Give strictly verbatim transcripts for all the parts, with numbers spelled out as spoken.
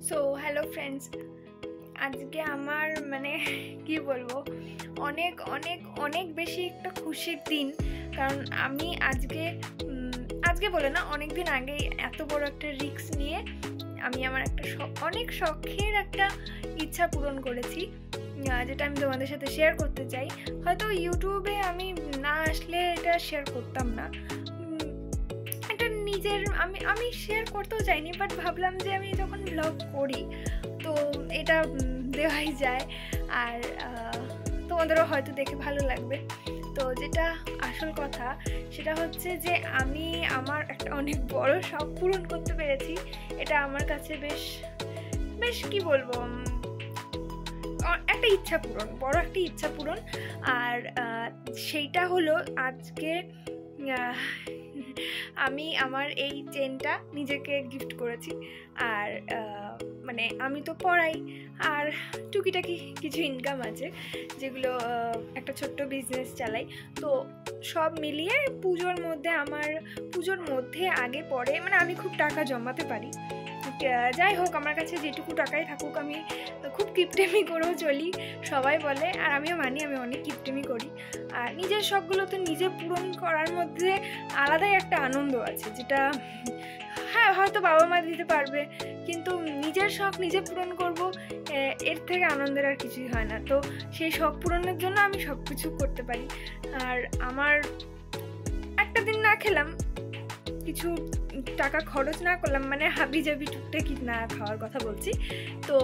So hello friends, আজকে আমার মানে কি বলবো, অনেক অনেক অনেক বেশি একটা খুশির দিন। কারণ আমি আজকে আজকে বলে না অনেক দিন আগেই এত বড় একটা রিস্ক নিয়ে আমি আমার একটা অনেক শখের একটা ইচ্ছা পূরণ করেছি, যেটা আমি তোমাদের সাথে শেয়ার করতে চাই। হয়তো ইউটিউবে আমি না আসলে এটা শেয়ার করতাম না, এটা নিজের আমি আমি শেয়ার করতেও চাইনি, বাট ভাবলাম যে আমি যখন ব্লগ করি তো এটা দেওয়াই যায়, আর তোমাদেরও হয়তো দেখে ভালো লাগবে। তো যেটা আসল কথা সেটা হচ্ছে যে আমি আমার একটা অনেক বড় শখ পূরণ করতে পেরেছি। এটা আমার কাছে বেশ বেশ কি বলবো, একটা ইচ্ছা পূরণ, বড় একটা ইচ্ছা পূরণ। আর সেইটা হলো আজকে আমি আমার এই চেনটা নিজেকে গিফট করেছি। আর মানে আমি তো পড়াই, আর টুকিটাকি কিছু ইনকাম আছে যেগুলো একটা ছোট্ট বিজনেস চালাই। তো সব মিলিয়ে পুজোর মধ্যে আমার পুজোর মধ্যে আগে পরে মানে আমি খুব টাকা জমাতে পারি। যাই হোক, আমার কাছে যেটুকু টাকাই থাকুক আমি খুব কিপটেমি করেও চলি, সবাই বলে, আর আমিও মানি আমি অনেক কিপটেমি করি। আর নিজের শখগুলো তো নিজে পূরণ করার মধ্যে আলাদাই একটা আনন্দ আছে, যেটা হ্যাঁ হয়তো বাবা মা দিতে পারবে, কিন্তু নিজের শখ নিজে পূরণ করব, এর থেকে আনন্দের আর কিছুই হয় না। তো সেই শখ পূরণের জন্য আমি সব কিছু করতে পারি। আর আমার একটা দিন না খেলাম, কিছু টাকা খরচ না করলাম, মানে হাবি জাবি টুকটাকি না খাওয়ার কথা বলছি, তো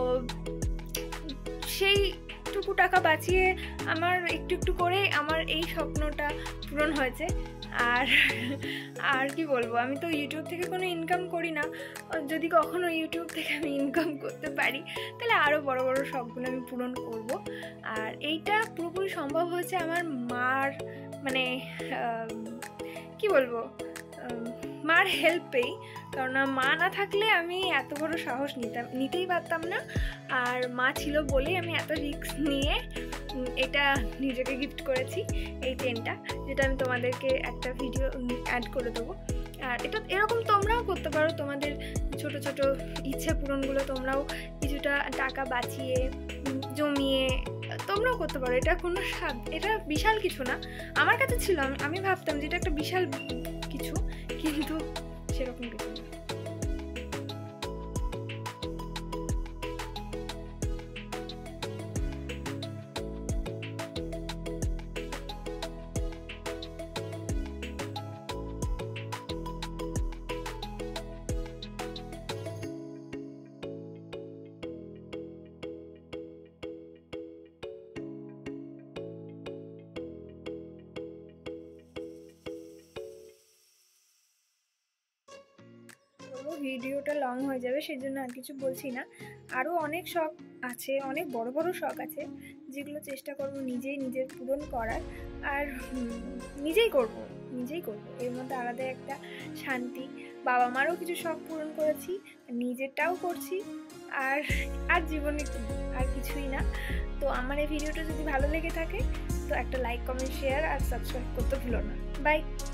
সেইটুকু টাকা বাঁচিয়ে আমার একটু একটু করে আমার এই স্বপ্নটা পূরণ হয়েছে। আর আর কি বলবো, আমি তো ইউটিউব থেকে কোনো ইনকাম করি না। যদি কখনো ইউটিউব থেকে আমি ইনকাম করতে পারি তাহলে আরও বড় বড় শখগুলো আমি পূরণ করব। আর এইটা পুরোপুরি সম্ভব হয়েছে আমার মার মানে কি বলবো মার হেল্পেই। কারণ মা না থাকলে আমি এত বড় সাহস নিতাম নিতেই পারতাম না, আর মা ছিল বলেই আমি এত রিস্ক নিয়ে এটা নিজেকে গিফট করেছি, এই চেনটা, যেটা আমি তোমাদেরকে একটা ভিডিও অ্যাড করে দেবো। আর এটা এরকম তোমরাও করতে পারো, তোমাদের ছোট ছোট ইচ্ছে পূরণগুলো তোমরাও কিছুটা টাকা বাঁচিয়ে জমিয়ে তোমরাও করতে পারো। এটা কোনো এটা বিশাল কিছু না, আমার কাছে ছিল, আমি ভাবতাম যে এটা একটা বিশাল কিছু, কিন্তু সেরকম কিছু না। ভিডিওটা লং হয়ে যাবে, সেই জন্য আর কিছু বলছি না। আরও অনেক শখ আছে, অনেক বড় বড় শখ আছে, যেগুলো চেষ্টা করব নিজেই নিজের পূরণ করার। আর নিজেই করব নিজেই করব এর মধ্যে আলাদা একটা শান্তি। বাবা মারও কিছু শখ পূরণ করেছি, নিজেরটাও করছি, আর আর জীবনে কি আর কিছুই না। তো আমার এই ভিডিওটা যদি ভালো লেগে থাকে তো একটা লাইক, কমেন্ট, শেয়ার আর সাবস্ক্রাইব করতে ভুলো না। বাই।